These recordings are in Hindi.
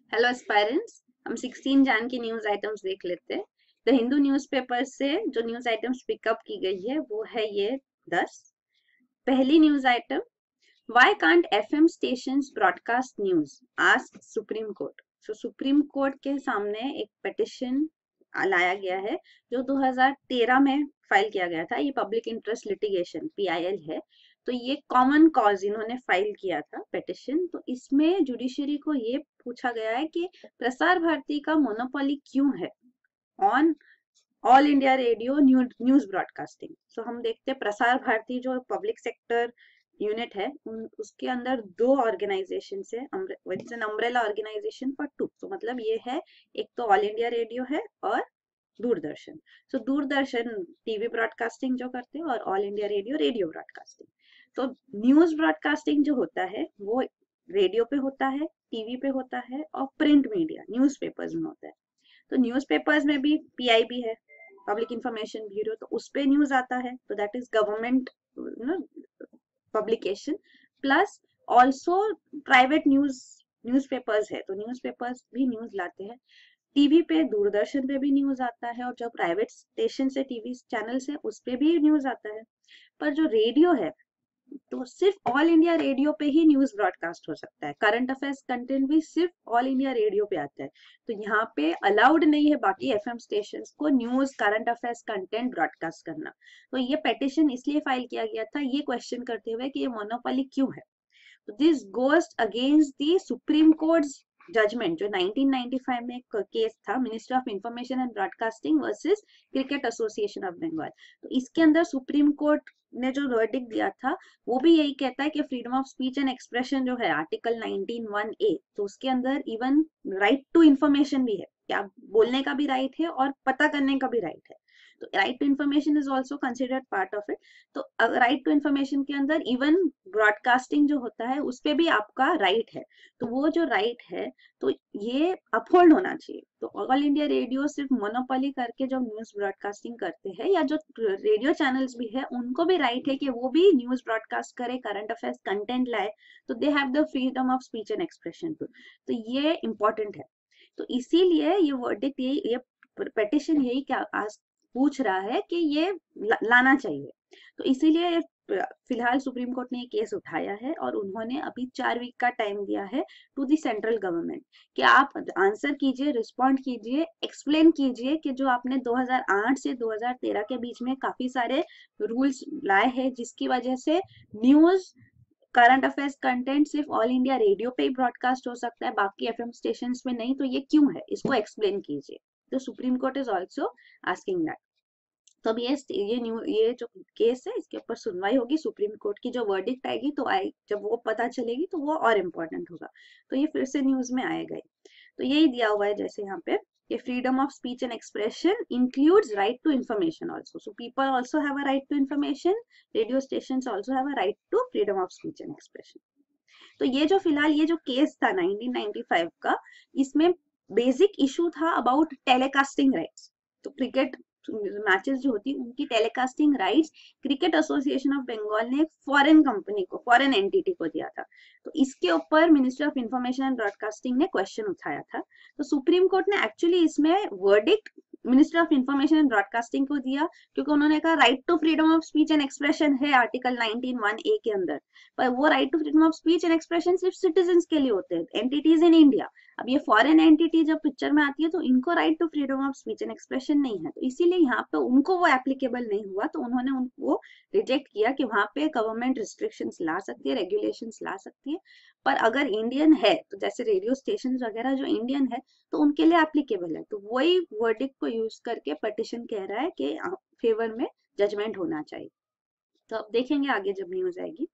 हेलो एस्पायरेंट्स, हम 16 जान की न्यूज आइटम्स देख लेते हैं। द हिंदू न्यूज़पेपर से जो न्यूज आइटम्स पिकअप की गई है वो है ये 10। पहली news item, why can't FM stations broadcast news, ask supreme court. So supreme court के सामने एक पिटिशन लाया गया है जो 2013 में फाइल किया गया था। ये पब्लिक इंटरेस्ट लिटिगेशन पीआईएल है। तो ये कॉमन कॉज इन्होंने फाइल किया था पिटिशन। तो इसमें जुडिशरी को ये पूछा गया है कि प्रसार भारती का मोनोपोली क्यों है on All India Radio news broadcasting. So हम देखते हैं प्रसार भारती जो पब्लिक सेक्टर यूनिट है उसके अंदर दो ऑर्गेनाइजेशन है। It's an umbrella organization for two. तो मतलब ये है, एक तो ऑल इंडिया रेडियो है और Doordarshan. So Doordarshan TV broadcasting जो करते हैं और All India Radio radio broadcasting. तो न्यूज ब्रॉडकास्टिंग जो होता है वो रेडियो पे होता है, टीवी पे होता है और प्रिंट मीडिया न्यूज़पेपर्स में होता है। तो न्यूज़पेपर्स में भी पीआईबी है, पब्लिक इंफॉर्मेशन ब्यूरो, तो उस पे न्यूज आता है, तो that is government publication. Plus also private newspapers है, तो न्यूज़पेपर्स भी न्यूज लाते हैं। टीवी पे दूरदर्शन पे भी न्यूज आता है और जो प्राइवेट स्टेशन से टीवी चैनल से उस पे भी न्यूज आता है। पर जो रेडियो है तो सिर्फ ऑल इंडिया रेडियो पे ही न्यूज ब्रॉडकास्ट हो सकता है। करंट अफेयर्स कंटेंट भी सिर्फ ऑल इंडिया रेडियो पे आता है। तो यहाँ पे अलाउड नहीं है बाकी एफएम स्टेशन को news current affairs content broadcast करना। तो ये पिटिशन इसलिए फाइल किया गया था ये क्वेश्चन करते हुए कि ये मोनोपोली क्यों है। तो this goes against the supreme court judgment जो 1995 में एक केस था, ministry of information and broadcasting versus cricket association of Bengal. तो इसके अंदर सुप्रीम कोर्ट ने जो वर्डिक्ट दिया था वो भी यही कहता है कि freedom of speech and expression जो है आर्टिकल 19(1)(a, तो उसके अंदर इवन राइट टू इंफॉर्मेशन भी है, क्या बोलने का भी राइट है और पता करने का भी राइट है। तो right to information is also considered part of it. तो राइट टू इंफॉर्मेशन के अंदर इवन ब्रॉडकास्टिंग जो होता है उस पर भी आपका राइट है। तो वो जो राइट है तो ये अपहोल्ड होना चाहिए। तो ऑल इंडिया रेडियो सिर्फ मोनोपोली करके जो न्यूज ब्रॉडकास्टिंग करते हैं या जो रेडियो चैनल्स भी है उनको भी राइट है कि वो भी न्यूज ब्रॉडकास्ट करे, करंट अफेयर्स कंटेंट लाए। तो they have the freedom of speech and expression too. तो ये इंपॉर्टेंट है। तो इसीलिए ये वर्डिक्ट ये पिटिशन यही क्या पूछ रहा है कि ये लाना चाहिए। तो इसीलिए फिलहाल सुप्रीम कोर्ट ने ये केस उठाया है और उन्होंने अभी 4 वीक का टाइम दिया है टू दी सेंट्रल गवर्नमेंट कि आप आंसर कीजिए, रिस्पॉन्ड कीजिए, एक्सप्लेन कीजिए कि जो आपने 2008 से 2013 के बीच में काफी सारे रूल्स लाए हैं जिसकी वजह से न्यूज करंट अफेयर्स कंटेंट सिर्फ ऑल इंडिया रेडियो पे ही ब्रॉडकास्ट हो सकता है, बाकी एफएम स्टेशन में नहीं। तो ये क्यों है, इसको एक्सप्लेन कीजिए। तो supreme court is also asking that. तो अब ये जो केस है इसके ऊपर सुनवाई होगी सुप्रीम कोर्ट की। जो वर्डिक्ट आएगी तो जब वो पता चलेगी तो वो और इम्पोर्टेंट होगा। तो ये फिर से न्यूज में आएगा ही। तो यही दिया हुआ है जैसे यहाँ पे कि freedom of speech and expression includes right to information also. So people also have a right to information, radio station also have a right to freedom of speech and expression. तो ये जो फिलहाल ये जो केस था 1995 का, इसमें बेसिक इशू था अबाउट टेलीकास्टिंग राइट्स। तो क्रिकेट मैचेस जो होती उनकी telecasting rights cricket association of Bengal ने एक फॉरेन कंपनी को, फॉरेन एंटिटी को दिया था। तो इसके ऊपर ministry of information and broadcasting ने क्वेश्चन उठाया था। तो सुप्रीम कोर्ट ने एक्चुअली इसमें verdict ministry of information and broadcasting को दिया क्योंकि उन्होंने कहा right to freedom of speech and expression है आर्टिकल 19(1)(a के अंदर। पर वो right to freedom of speech and expression सिर्फ सिटीजन के लिए होते हैं, एंटिटीज इन इंडिया। अब ये फॉरेन एंटिटी जब पिक्चर में आती है तो इनको right to freedom of speech and expression नहीं है। तो इसीलिए यहाँ पे उनको वो एप्लीकेबल नहीं हुआ। तो उन्होंने उनको रिजेक्ट किया कि वहां पे गवर्नमेंट रिस्ट्रिक्शंस ला सकती है, रेगुलेशंस ला सकती है। पर अगर इंडियन है तो जैसे रेडियो स्टेशन वगैरह जो इंडियन है तो उनके लिए एप्लीकेबल है। तो वही वर्डिक्ट को यूज करके पिटिशन कह रहा है कि फेवर में जजमेंट होना चाहिए। तो अब देखेंगे आगे जब न्यूज आएगी।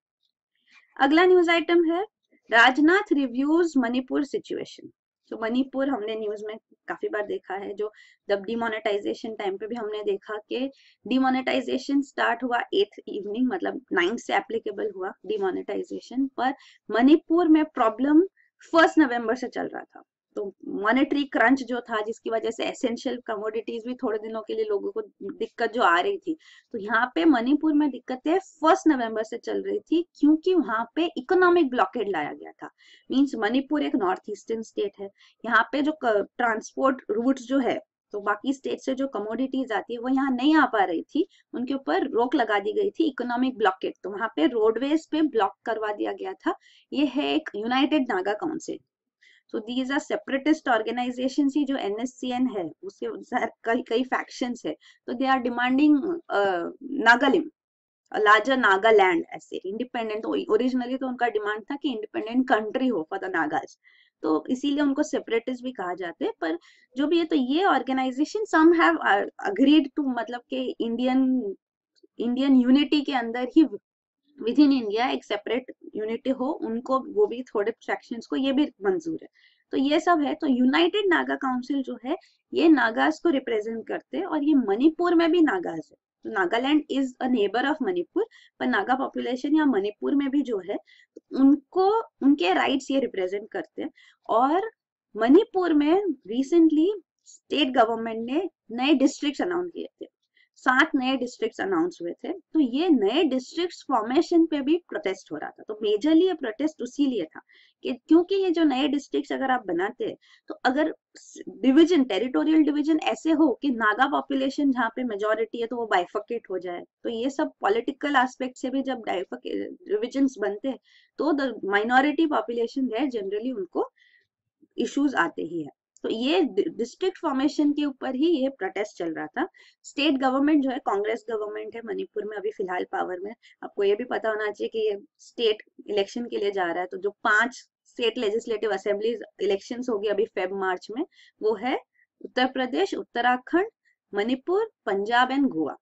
अगला न्यूज आइटम है राजनाथ रिव्यूज मणिपुर सिचुएशन। तो मणिपुर हमने न्यूज में काफी बार देखा है, जो जब डिमोनेटाइजेशन टाइम पे भी हमने देखा कि डिमोनेटाइजेशन स्टार्ट हुआ 8th इवनिंग, मतलब 9 से एप्लीकेबल हुआ डिमोनेटाइजेशन, पर मणिपुर में प्रॉब्लम 1 नवंबर से चल रहा था। तो मॉनेटरी क्रंच जो था, जिसकी वजह से एसेंशियल कमोडिटीज भी थोड़े दिनों के लिए लोगों को दिक्कत जो आ रही थी, तो यहाँ पे मणिपुर में दिक्कतें 1 नवंबर से चल रही थी, क्योंकि वहां पे इकोनॉमिक ब्लॉकेड लाया गया था। मींस मणिपुर एक नॉर्थ ईस्टर्न स्टेट है, यहाँ पे जो ट्रांसपोर्ट रूट्स जो है, तो बाकी स्टेट से जो कमोडिटीज आती है वो यहाँ नहीं आ पा रही थी, उनके ऊपर रोक लगा दी गई थी, इकोनॉमिक ब्लॉकेड। तो वहां पे रोडवेज पे ब्लॉक करवा दिया गया था। ये है एक united Naga council. So these are separatist organisation ही, जो एनएससीएन है उसके कई कई फैक्शंस है, तो they are demanding Nagalim, larger Nagaland, ऐसे इंडिपेंडेंट। ओरिजिनली तो उनका डिमांड था कि इंडिपेंडेंट कंट्री हो फॉर द नागाज, तो इसीलिए उनको सेपरेटिस्ट भी कहा जाते हैं। पर जो भी है, तो ये organisation some have agreed to, मतलब कि इंडियन इंडियन यूनिटी के अंदर ही, विद इन इंडिया एक सेपरेट यूनिटी हो, उनको वो भी थोड़े सेक्शंस को ये भी मंजूर है। तो ये सब है। तो यूनाइटेड नागा काउंसिल जो है, ये नागास को रिप्रेजेंट करते हैं, और ये मणिपुर में भी नागास है। तो Nagaland is a neighbour of Manipur, पर नागा पॉपुलेशन या मणिपुर में भी जो है, उनको उनके राइट्स ये रिप्रेजेंट करते हैं। और मणिपुर में रिसेंटली स्टेट गवर्नमेंट ने नए डिस्ट्रिक्ट अनाउंस किए थे, 7 नए डिस्ट्रिक्ट्स अनाउंस हुए थे। तो ये नए डिस्ट्रिक्ट फॉर्मेशन पे भी प्रोटेस्ट हो रहा था। तो मेजरली ये प्रोटेस्ट उसी लिए था कि क्योंकि ये जो नए डिस्ट्रिक्ट्स अगर आप बनाते हैं, तो अगर डिवीजन, टेरिटोरियल डिवीजन ऐसे हो कि नागा पॉपुलेशन जहाँ पे मेजोरिटी है तो वो बाइफर्केट हो जाए, तो ये सब पॉलिटिकल एस्पेक्ट से भी जब डिविजन्स बनते हैं, तो द माइनॉरिटी पॉपुलेशन है जनरली उनको इश्यूज आते ही है। तो ये डिस्ट्रिक्ट फॉर्मेशन के ऊपर ही ये प्रोटेस्ट चल रहा था। स्टेट गवर्नमेंट जो है, कांग्रेस गवर्नमेंट है मणिपुर में अभी फिलहाल पावर में। आपको ये भी पता होना चाहिए कि ये स्टेट इलेक्शन के लिए जा रहा है। तो जो 5 स्टेट लेजिस्लेटिव असेंबलीज इलेक्शंस होगी अभी फेब मार्च में, वो है उत्तर प्रदेश, उत्तराखंड, मणिपुर, पंजाब एंड गोवा।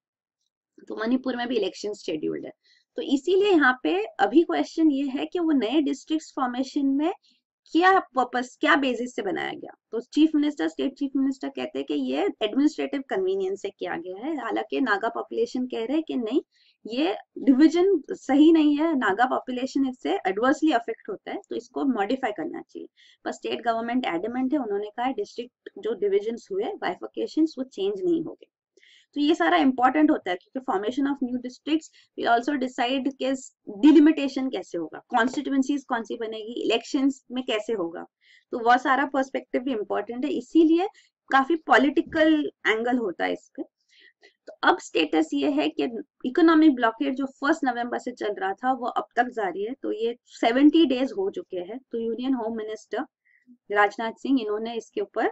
तो मणिपुर में भी इलेक्शन शेड्यूल्ड है। तो इसीलिए यहाँ पे अभी क्वेश्चन ये है कि वो नए डिस्ट्रिक्ट फॉर्मेशन में क्या पर्पस, क्या बेसिस से बनाया गया। तो chief minister, state chief minister कहते हैं कि ये एडमिनिस्ट्रेटिव कन्वीनियंस से किया गया है। हालांकि नागा पॉपुलेशन कह रहे हैं कि नहीं, ये डिवीजन सही नहीं है, नागा पॉपुलेशन इससे एडवर्सली अफेक्ट होता है, तो इसको मॉडिफाई करना चाहिए। पर स्टेट गवर्नमेंट एडमेंट है, उन्होंने कहा डिस्ट्रिक्ट जो डिविजन हुए, बाइफर्केशन, वो चेंज नहीं होंगे। तो ये सारा इंपॉर्टेंट होता है, क्योंकि formation of new districts will also decide के डिलिमिटेशन कैसे होगा, कॉन्स्टिट्यूएंसीज कौन सी बनेगी, इलेक्शंस में कैसे होगा। तो वह सारा पर्सपेक्टिव भी इंपॉर्टेंट है, इसीलिए काफी पॉलिटिकल एंगल होता है इस पे। तो अब स्टेटस ये है कि इकोनॉमिक ब्लॉकेड जो 1 नवंबर से चल रहा था वो अब तक जारी है। तो ये 70 डेज हो चुके हैं। तो union home minister Rajnath Singh, इन्होंने इसके ऊपर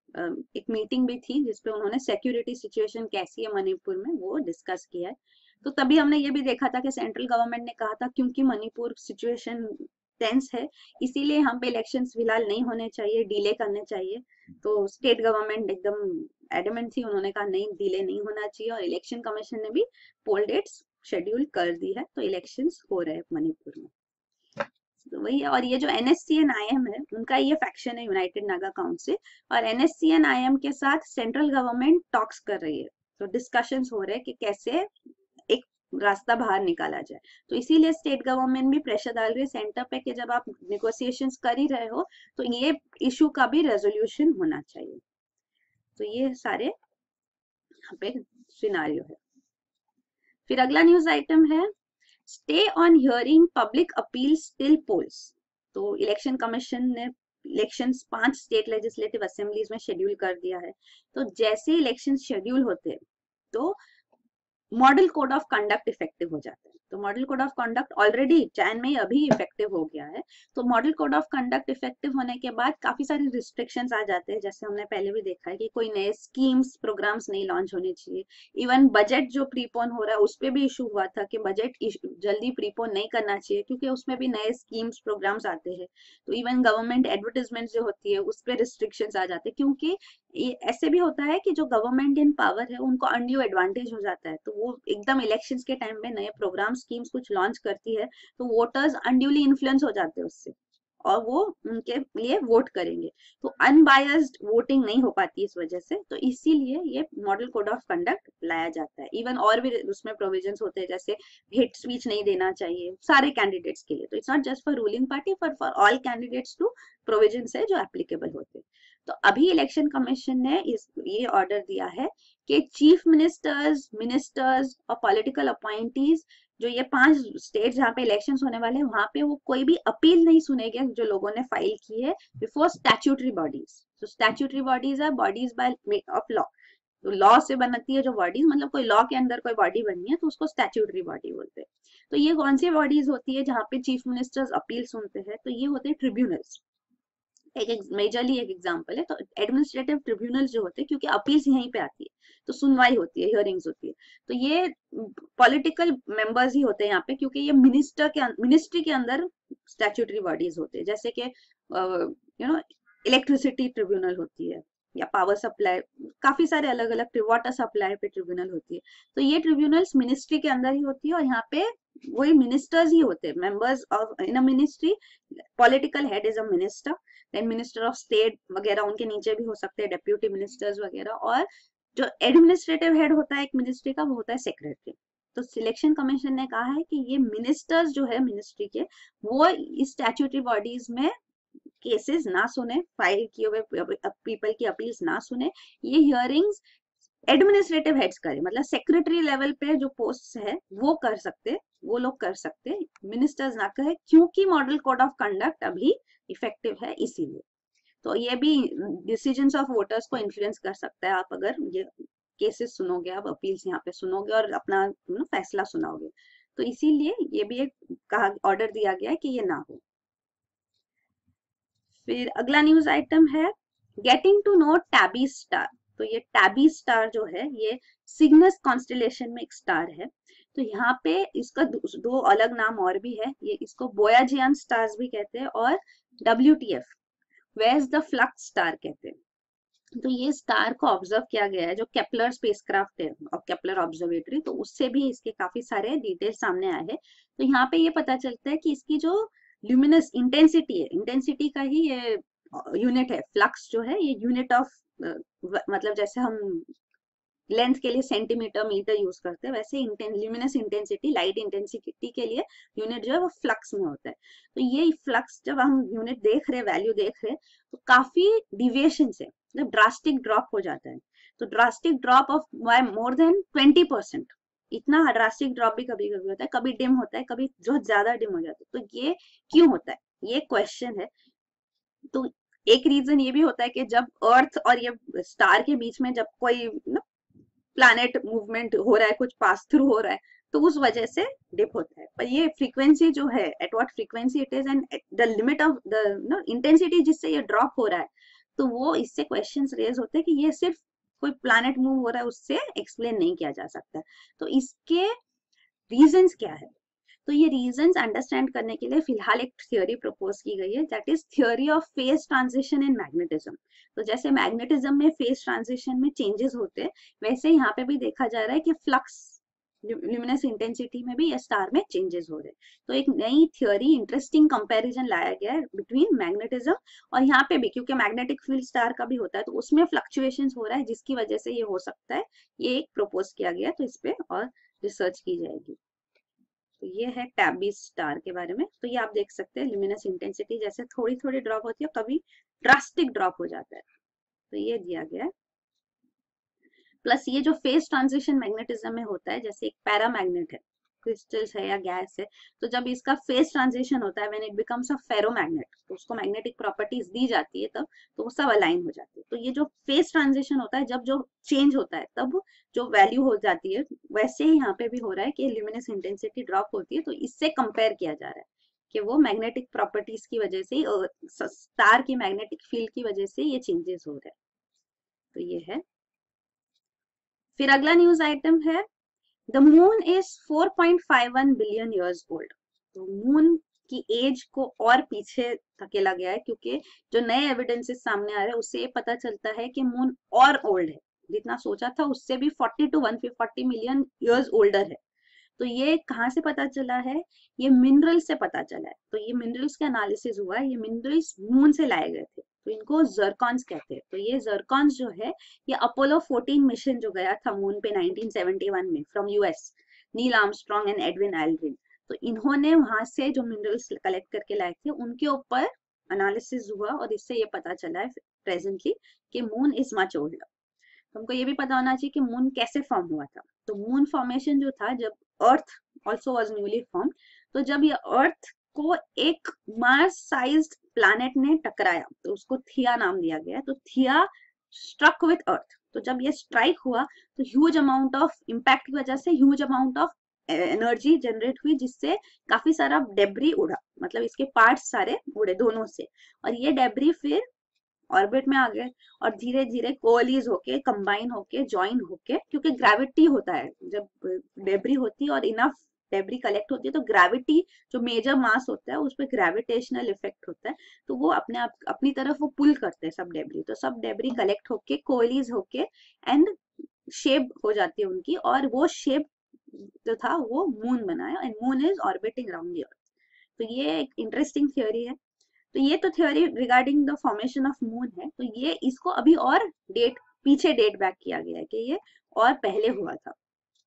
एक मीटिंग भी थी, जिसपे उन्होंने सिक्योरिटी सिचुएशन कैसी है मणिपुर में वो डिस्कस किया है। तो तभी हमने ये भी देखा था कि सेंट्रल गवर्नमेंट ने कहा था क्योंकि मणिपुर सिचुएशन टेंस है, इसीलिए हम पे इलेक्शंस फिलहाल नहीं होने चाहिए, डिले करने चाहिए। तो स्टेट गवर्नमेंट एकदम एडमेंट थी, उन्होंने कहा नहीं, डिले नहीं होना चाहिए। और इलेक्शन कमीशन ने भी पोल डेट्स शेड्यूल कर दी है, तो इलेक्शंस हो रहे हैं मणिपुर में। तो वही है। और ये जो NSCN-IM है, उनका ये फैक्शन है, यूनाइटेड नागा काउंसिल। और NSCN-IM के साथ सेंट्रल गवर्नमेंट टॉक्स कर रही है। तो डिस्कशंस हो रहे हैं कि कैसे एक रास्ता बाहर निकाला जाए। तो इसीलिए स्टेट गवर्नमेंट भी प्रेशर डाल रही है सेंटर पे कि जब आप निगोशिएशंस कर ही रहे हो, तो ये इशू का भी रेजोल्यूशन होना चाहिए। तो ये सारे यहाँ पे सिनारियो है। फिर अगला न्यूज आइटम है, stay on hearing public appeal still polls. तो इलेक्शन कमीशन ने इलेक्शंस 5 स्टेट लेजिस्लेटिव असेंबलीज में शेड्यूल कर दिया है। तो जैसे इलेक्शन शेड्यूल होते हैं, तो model code of conduct effective हो जाता है। तो model code of conduct already चैन में अभी इफेक्टिव हो गया है। तो model code of conduct effective होने के बाद काफी सारे रिस्ट्रिक्शंस आ जाते हैं, जैसे हमने पहले भी देखा है कि कोई नए स्कीम्स, प्रोग्राम्स नहीं लॉन्च होने चाहिए। इवन बजट जो प्रीपोन हो रहा है, उस पर भी इशू हुआ था कि बजट जल्दी प्रीपोन नहीं करना चाहिए, क्योंकि उसमें भी नए स्कीम्स, प्रोग्राम्स आते हैं। तो इवन गवर्नमेंट एडवर्टीजमेंट जो होती है, उस पर रिस्ट्रिक्शंस आ जाते हैं, क्योंकि ये ऐसे भी होता है कि जो गवर्नमेंट इन पावर है, उनको अनड्यू एडवांटेज हो जाता है। तो वो एकदम इलेक्शंस के टाइम में नए प्रोग्राम, स्कीम्स कुछ लॉन्च करती है, तो वोटर्स अनड्यूली इन्फ्लुएंस हो जाते हैं उससे, और वो उनके लिए वोट करेंगे। तो अनबायस्ड वोटिंग नहीं हो पाती इस वजह से, तो इसीलिए ये मॉडल कोड ऑफ कंडक्ट लाया जाता है। इवन और भी उसमें प्रोविजंस होते हैं, जैसे हेट स्पीच नहीं देना चाहिए सारे कैंडिडेट्स के लिए। तो it's not just for ruling party, for all candidates to provisions है जो एप्लीकेबल होते हैं। तो अभी इलेक्शन कमीशन ने ये ऑर्डर दिया है कि चीफ मिनिस्टर्स और पॉलिटिकल अपॉइंटीज, जो ये 5 स्टेट जहाँ पे इलेक्शंस होने वाले हैं, वहां पे वो कोई भी अपील नहीं सुनेंगे जो लोगों ने फाइल की है बिफोर स्टैट्यूटरी बॉडीज। तो स्टैट्यूटरी बॉडीज है बॉडीज बाय ऑफ लॉ, तो लॉ से बनती है जो बॉडीज, मतलब कोई लॉ के अंदर कोई बॉडी बनी है तो उसको स्टैट्यूटरी बॉडी बोलते हैं। तो ये कौन सी बॉडीज होती है जहाँ पे चीफ मिनिस्टर्स अपील सुनते हैं? तो ये होते हैं ट्रिब्यूनल्स। एक मेजरली एक एग्जांपल है, तो एडमिनिस्ट्रेटिव ट्रिब्यूनल्स जो होते हैं, क्योंकि अपील्स यहीं पे आती है तो सुनवाई होती है, हियरिंग्स होती है, तो ये पॉलिटिकल मेंबर्स ही होते हैं यहाँ पे, क्योंकि ये मिनिस्ट्री के अंदर स्टैट्यूटरी बॉडीज होते हैं, जैसे कि इलेक्ट्रिसिटी ट्रिब्यूनल होती है, या पावर सप्लाई, काफी सारे अलग अलग, वाटर सप्लाई पे ट्रिब्यूनल होती है। तो ये ट्रिब्यूनल्स मिनिस्ट्री के अंदर ही होती है, और यहाँ पे वही मिनिस्टर्स ही होते हैं, members of in a ministry. Political head is a minister, then minister of state वगैरह उनके नीचे भी हो सकते हैं, डेप्यूटी मिनिस्टर्स वगैरह, और जो एडमिनिस्ट्रेटिव हेड होता है एक मिनिस्ट्री का वो होता है सेक्रेटरी। तो सिलेक्शन कमीशन ने कहा है कि ये मिनिस्टर्स जो है मिनिस्ट्री के, वो इस स्टैट्यूटरी बॉडीज में केसेस ना सुने, फाइल किए हुए पीपल की अपील्स ना सुने, ये हियरिंग्स एडमिनिस्ट्रेटिव हेड्स करे, मतलब सेक्रेटरी लेवल पे जो पोस्ट है वो कर सकते, वो लोग कर सकते, मिनिस्टर्स ना कहे, क्योंकि मॉडल कोड ऑफ कंडक्ट अभी इफेक्टिव है इसीलिए। तो ये भी डिसीजंस ऑफ वोटर्स को इन्फ्लुएंस कर सकता है, आप अगर ये केसेस सुनोगे, आप अपील्स यहाँ पे सुनोगे और अपना फैसला सुनाओगे, तो इसीलिए ये भी एक कहा ऑर्डर दिया गया है कि ये ना हो। फिर अगला न्यूज आइटम है getting to know Tabby star. तो ये टैबी स्टार जो है ये सिग्नस कॉन्स्टेलेशन में एक स्टार है। तो यहाँ पे इसका दो अलग नाम और भी है, ये इसको बोयाजियन स्टार्स भी कहते हैं और WTF where's the flux star कहते हैं। तो ये स्टार को ऑब्जर्व किया गया है जो केपलर स्पेसक्राफ्ट है और केपलर ऑब्जर्वेटरी, तो उससे भी इसके काफी सारे डिटेल सामने आए हैं। तो यहाँ पे ये पता चलता है कि इसकी जो ल्यूमिनस इंटेंसिटी है, इंटेंसिटी का ही ये यूनिट है, फ्लक्स जो है ये यूनिट ऑफ, मतलब जैसे हम लेंथ के लिए सेंटीमीटर मीटर यूज करते हैं, वैसे ल्यूमिनस इंटेंसिटी, लाइट इंटेंसिटी के लिए यूनिट जो है वो फ्लक्स में होता है। तो ये फ्लक्स जब हम यूनिट देख रहे हैं, वैल्यू देख रहे हैं, तो काफी डिविएशन से मतलब ड्रास्टिक ड्रॉप हो जाता है। तो drastic drop of more than 20%, इतना ड्रास्टिक ड्रॉप भी कभी कभी होता है, कभी डिम होता है, कभी जो ज्यादा डिम हो जाता है। तो ये क्यों होता है, ये क्वेश्चन है। तो एक रीजन ये भी होता है कि जब अर्थ और ये स्टार के बीच में जब कोई प्लैनेट मूवमेंट हो रहा है, कुछ पास थ्रू हो रहा है, तो उस वजह से डिप होता है। पर ये फ्रीक्वेंसी जो है, at what frequency it is and the limit of the intensity जिससे ये ड्रॉप हो रहा है, तो वो इससे क्वेश्चंस रेज होते हैं कि ये सिर्फ कोई प्लैनेट मूव हो रहा है उससे एक्सप्लेन नहीं किया जा सकता। तो इसके रीजंस क्या है? तो ये रीजंस अंडरस्टैंड करने के लिए फिलहाल एक थ्योरी प्रपोज की गई है, that is theory of phase transition in magnetism. तो जैसे मैग्नेटिज्म में फेज ट्रांजिशन में चेंजेस होते हैं, वैसे यहाँ पे भी देखा जा रहा है कि फ्लक्स ल्यूमिनस इंटेंसिटी में भी या स्टार में चेंजेस हो रहे हैं। तो एक नई थ्योरी, इंटरेस्टिंग कंपैरिजन लाया गया है बिटवीन मैग्नेटिज्म और यहाँ पे भी, क्योंकि मैग्नेटिक फील्ड स्टार का भी होता है, तो उसमें फ्लक्चुएशंस हो रहा है जिसकी वजह से ये हो सकता है। ये एक प्रपोज किया गया, तो इस पे और रिसर्च की जाएगी। तो ये है टैबी स्टार के बारे में। तो ये आप देख सकते हैं ल्यूमिनस इंटेंसिटी जैसे थोड़ी थोड़ी ड्रॉप होती है, कभी ड्रास्टिक ड्रॉप हो जाता है, तो ये दिया गया है। प्लस ये जो फेज ट्रांजिशन मैग्नेटिज्म में होता है, जैसे एक पैरामैग्नेट है, क्रिस्टल्स है या गैस है, तो जब इसका फेज ट्रांजिशन होता है, when it becomes a ferromagnet, तो उसको मैग्नेटिक प्रॉपर्टीज दी जाती है तब, तो वो सब अलाइन हो जाती है। तो ये जो फेज ट्रांजिशन होता है, जब जो चेंज होता है तब जो वैल्यू हो जाती है, वैसे ही यहाँ पे भी हो रहा है कि ल्यूमिनस इंटेंसिटी ड्रॉप होती है। तो इससे कंपेयर किया जा रहा है कि वो मैग्नेटिक प्रॉपर्टीज की वजह से, स्टार की मैग्नेटिक फील्ड की वजह से ये चेंजेस हो रहे हैं। तो ये है। फिर अगला न्यूज आइटम है the moon is 4.51 billion years old. तो मून की एज को और पीछे धकेला गया है, क्योंकि जो नए एविडेंसेस सामने आ रहे हैं उससे ये पता चलता है कि मून और ओल्ड है, जितना सोचा था उससे भी 40 to 140 मिलियन ईयर्स ओल्डर है। तो ये कहाँ से पता चला है? ये मिनरल्स से पता चला है। तो ये मिनरल्स का एनालिसिस हुआ, ये मिनरल्स मून से लाए गए थे, तो इनको जर्कॉन्स कहते हैं। तो ये जर्कॉन्स जो है, ये अपोलो 14 मिशन जो गया था मून पे 1971 में from US, Neil Armstrong and Edwin Aldrin, तो इन्होंने वहां से जो मिनरल्स कलेक्ट करके लाए थे उनके ऊपर एनालिसिस हुआ, और इससे ये पता चला है प्रेजेंटली कि मून इज मच ओल्डर। हमको ये भी पता होना चाहिए कि मून कैसे फॉर्म हुआ था। तो मून फॉर्मेशन जो था, जब earth also was newly form, तो जब ये अर्थ को एक मार्स साइज्ड प्लैनेट ने टकराया तो उसको थिया नाम दिया गया। तो थिया स्ट्रक विथ अर्थ, तो जब ये स्ट्राइक हुआ तो ह्यूज अमाउंट ऑफ इम्पैक्ट की वजह से huge amount of energy generate हुई, जिससे काफी सारा डेब्री उड़ा, मतलब इसके पार्ट्स सारे उड़े दोनों से, और ये डेब्री फिर ऑर्बिट में आ गए और धीरे धीरे कोअलाइज होके, कंबाइन होके, ज्वाइन होके, क्योंकि ग्रेविटी होता है जब डेब्री होती है और इनफ डेब्री कलेक्ट होती है, तो ग्रेविटी जो मेजर मास होता है उस पर ग्रेविटेशनल इफेक्ट होता है, तो वो अपने आप अपनी तरफ वो पुल करते हैं सब डेब्री। तो सब डेब्री कलेक्ट होके, कोअलाइज होके एंड शेप हो जाती है उनकी, और वो शेप जो था वो मून बनाया, and moon is orbiting around the earth. तो ये एक इंटरेस्टिंग थ्योरी है। तो ये तो theory regarding the formation of moon है। तो ये इसको अभी और पीछे डेट बैक किया गया है कि ये और पहले हुआ था।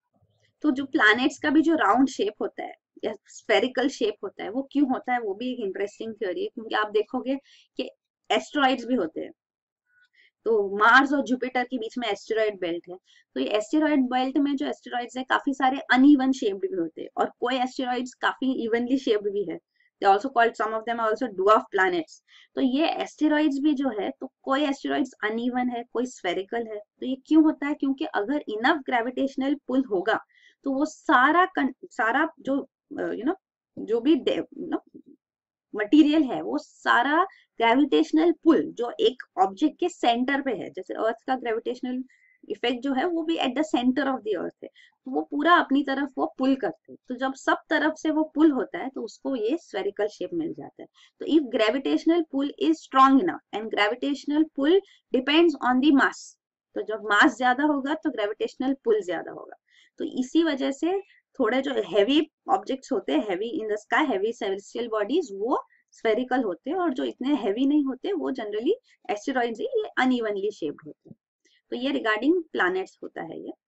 तो जो प्लैनेट्स का भी जो राउंड शेप होता है या स्फेरिकल शेप होता है, वो क्यों होता है, वो भी एक इंटरेस्टिंग थ्योरी है, क्योंकि आप देखोगे कि एस्ट्रॉइड्स भी होते हैं। तो मार्स और जुपिटर के बीच में एस्टेरॉइड बेल्ट है, तो ये एस्टेरॉइड बेल्ट में जो एस्टेरॉइड्स है काफी सारे अनइवन शेप्ड भी होते हैं, और कोई एस्टेरॉइड्स काफी इवनली शेप्ड भी है। They also called, some of them are also dwarf planets. तो ये एस्टेरॉइड्स भी जो है, तो कोई एस्टेरॉइड्स अनइवन है, कोई स्फेरिकल है। तो ये क्यों होता है? क्योंकि अगर इनफ ग्रेविटेशनल पुल होगा तो वो सारा जो जो भी मटेरियल है, वो सारा ग्रेविटेशनल पुल जो एक ऑब्जेक्ट के सेंटर पे है, जैसे अर्थ का ग्रेविटेशनल इफेक्ट जो है वो भी at the centre of the earth है, तो वो पूरा अपनी तरफ वो पुल करते हैं। तो जब सब तरफ से वो पुल होता है तो उसको ये स्फेरिकल शेप मिल जाता है। तो if gravitational pull is strong enough, and gravitational pull depends on the mass, तो जब मास ज्यादा होगा तो ग्रेविटेशनल पुल ज्यादा होगा। तो इसी वजह से थोड़े जो हैवी ऑब्जेक्ट्स होते हैं, heavy in the sky, heavy celestial bodies, वो स्फेरिकल होते हैं, और जो इतने हैवी नहीं होते वो जनरली एस्टेरॉइड्स ही, ये अनइवनली शेप्ड होते हैं। तो ये रिगार्डिंग प्लैनेट्स होता है ये।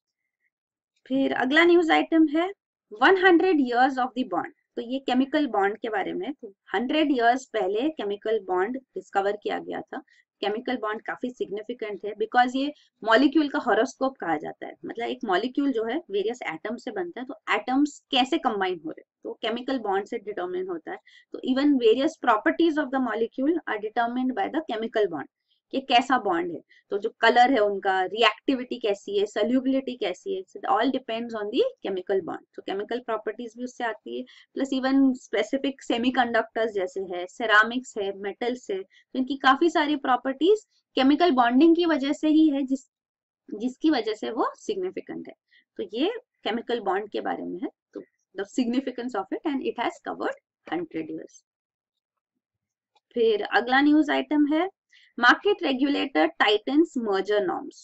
फिर अगला न्यूज आइटम है 100 years ऑफ द बॉन्ड। तो ये केमिकल बॉन्ड के बारे में। तो 100 years पहले केमिकल बॉन्ड डिस्कवर किया गया था। केमिकल बॉन्ड काफी सिग्निफिकेंट है बिकॉज ये मॉलिक्यूल का हॉरोस्कोप कहा जाता है। मतलब एक मॉलिक्यूल जो है वेरियस एटम से बनता है, तो एटम्स कैसे कंबाइन हो रहे हैं तो केमिकल बॉन्ड से डिटरमिन होता है। तो even various properties of the molecule are determined by the chemical bond, कि कैसा बॉन्ड है, तो जो कलर है उनका, रिएक्टिविटी कैसी है, सोल्यूबिलिटी कैसी है, it all depends on the chemical bond. तो केमिकल प्रॉपर्टीज भी उससे आती है, प्लस इवन स्पेसिफिक सेमीकंडक्टर्स जैसे है, सेरामिक्स है, मेटल्स है, तो इनकी काफी सारी प्रॉपर्टीज केमिकल बॉन्डिंग की वजह से ही है, जिसकी वजह से वो सिग्निफिकेंट है। तो ये केमिकल बॉन्ड के बारे में है, तो the significance of it, and it has covered 100 years। फिर अगला न्यूज आइटम है market regulator tightens merger norms.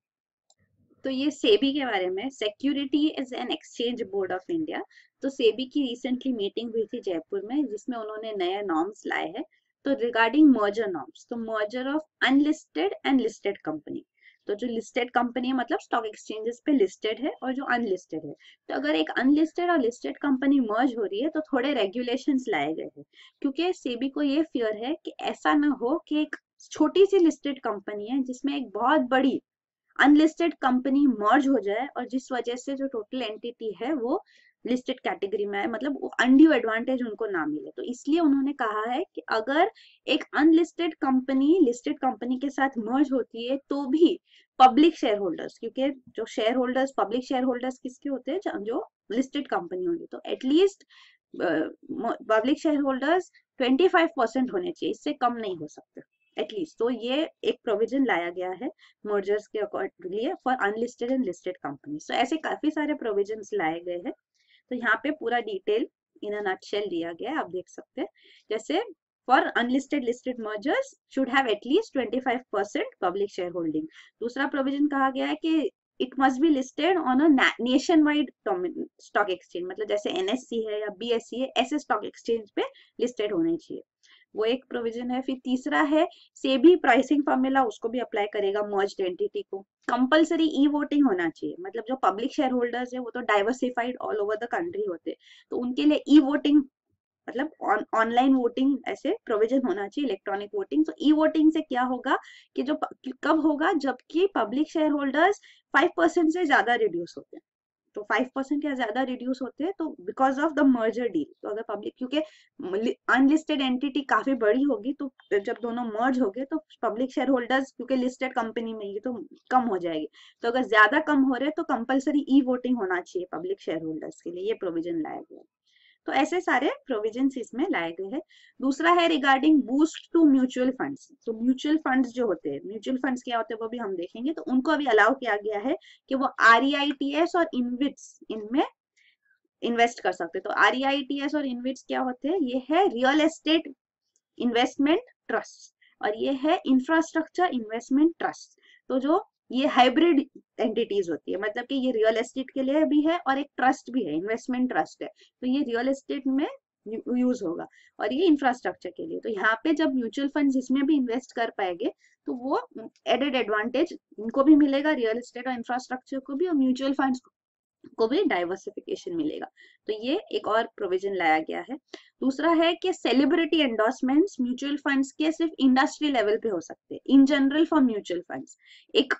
तो ये सेबी के बारे में, securities and exchange board of India. तो सेबी की रिसेंटली मीटिंग हुई थी जयपुर में, जिसमें उन्होंने नए नॉर्म्स लाए हैं। तो रिगार्डिंग मर्जर नॉर्म्स, तो merger of unlisted and listed company. तो जो लिस्टेड कंपनी है मतलब स्टॉक एक्सचेंजेस पे लिस्टेड है, और जो अनलिस्टेड है, तो अगर एक अनलिस्टेड और लिस्टेड कंपनी मर्ज हो रही है तो थोड़े रेगुलेशंस लाए गए हैं, क्योंकि सेबी को ये फियर है कि ऐसा ना हो कि एक छोटी सी लिस्टेड कंपनी है जिसमें एक बहुत बड़ी अनलिस्टेड कंपनी मर्ज हो जाए, और जिस वजह से जो टोटल एंटिटी है वो लिस्टेड कैटेगरी में है, मतलब वो अनड्यू एडवांटेज उनको ना मिले। तो इसलिए उन्होंने कहा है कि अगर एक अनलिस्टेड कंपनी लिस्टेड कंपनी के साथ मर्ज होती है तो भी पब्लिक शेयर होल्डर्स, क्योंकि जो shareholders, public shareholders किसके होते हैं, जो लिस्टेड कंपनी होगी, तो एटलीस्ट पब्लिक शेयर होल्डर्स 25% होने चाहिए, इससे कम नहीं हो सकते एटलीस्ट। तो ये एक प्रोविजन लाया गया है मर्जर्स के लिए for unlisted and listed companies. तो ऐसे काफी सारे प्रोविजंस लाए गए हैं। तो यहाँ पे पूरा डिटेल इन अ नटशेल दिया गया है, आप देख सकते हैं। जैसे for unlisted listed mergers should have at least 25% public shareholding. दूसरा प्रोविजन कहा गया है कि it must be listed on a nationwide stock exchange, मतलब जैसे NSE है या BSE है, ऐसे स्टॉक एक्सचेंज पे लिस्टेड होने चाहिए। वो एक प्रोविजन है। फिर तीसरा है सेबी प्राइसिंग फॉर्मूला, उसको भी अप्लाई करेगा मर्ज्ड एंटिटी को। कंपलसरी ई वोटिंग होना चाहिए, मतलब जो पब्लिक शेयर होल्डर्स है वो तो diversified all over the country होते, तो उनके लिए ई वोटिंग मतलब ऑनलाइन वोटिंग ऐसे प्रोविजन होना चाहिए, इलेक्ट्रॉनिक वोटिंग। तो ई वोटिंग से क्या होगा कि जो कब होगा, जबकि पब्लिक शेयर होल्डर्स 5% से ज्यादा रिड्यूस होते हैं। तो 5% या ज्यादा रिड्यूस होते हैं तो because of the merger deal, तो अगर पब्लिक, क्योंकि अनलिस्टेड एंटिटी काफी बड़ी होगी, तो जब दोनों मर्ज हो गए तो पब्लिक शेयर होल्डर्स, क्योंकि लिस्टेड कंपनी में ये तो कम हो जाएगी, तो अगर ज्यादा कम हो रहे तो कंपलसरी ई वोटिंग होना चाहिए पब्लिक शेयर होल्डर्स के लिए, ये प्रोविजन लाया गया। तो ऐसे सारे प्रोविजंस इसमें लाए गए हैं। दूसरा है regarding boost to mutual funds. तो म्यूचुअल फंड्स जो होते हैं, म्यूचुअल फंड्स क्या होते हैं वो भी हम देखेंगे। तो उनको अभी अलाउ किया गया है कि वो REITs और इनविट्स इनमें इन्वेस्ट कर सकते हैं। तो REITs और इनविट्स क्या होते हैं, ये है रियल एस्टेट इन्वेस्टमेंट ट्रस्ट और ये है इंफ्रास्ट्रक्चर इन्वेस्टमेंट ट्रस्ट। तो जो ये हाइब्रिड एंटिटीज होती है, मतलब कि ये रियल एस्टेट के लिए भी है और एक ट्रस्ट भी है, इन्वेस्टमेंट ट्रस्ट है। तो ये रियल एस्टेट में यूज होगा और ये इंफ्रास्ट्रक्चर के लिए। तो यहाँ पे जब म्यूचुअल फंड्स इसमें भी इन्वेस्ट कर पाएंगे तो वो एडेड एडवांटेज इनको भी मिलेगा, रियल एस्टेट और इंफ्रास्ट्रक्चर को भी, और म्यूचुअल फंड्स को भी डाइवर्सिफिकेशन मिलेगा। तो ये एक और प्रोविजन लाया गया है। दूसरा है कि सेलिब्रिटी एंडोर्समेंट्स म्यूचुअल फंड्स के सिर्फ इंडस्ट्री लेवल पे हो सकते हैं, in general for mutual funds. एक